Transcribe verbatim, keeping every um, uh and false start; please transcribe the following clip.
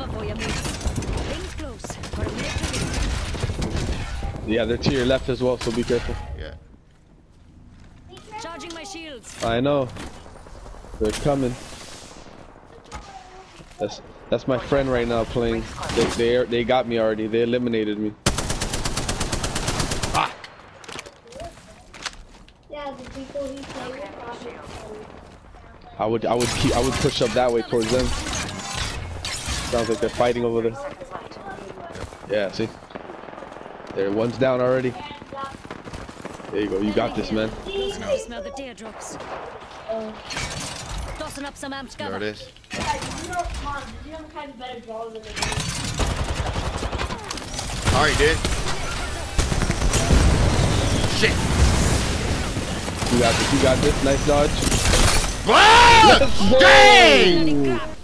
cover for you, mates. Rings close. Got a minute to go. Yeah, they're to your left as well, so be careful. Yeah. Charging my shields. I know. They're coming. That's that's my friend right now playing. They they they got me already. They eliminated me. Ah. Yeah, the people he played with probably. I would I would keep I would push up that way towards them. Sounds like they're fighting over there. Yeah, see? There, one's down already. There you go. You got this, man. I smell the teardrops. Tossing up some amped There cover. it is. Alright, dude. Shit. You got this. You got this. Nice dodge. Ah! Dang! Bloody crap.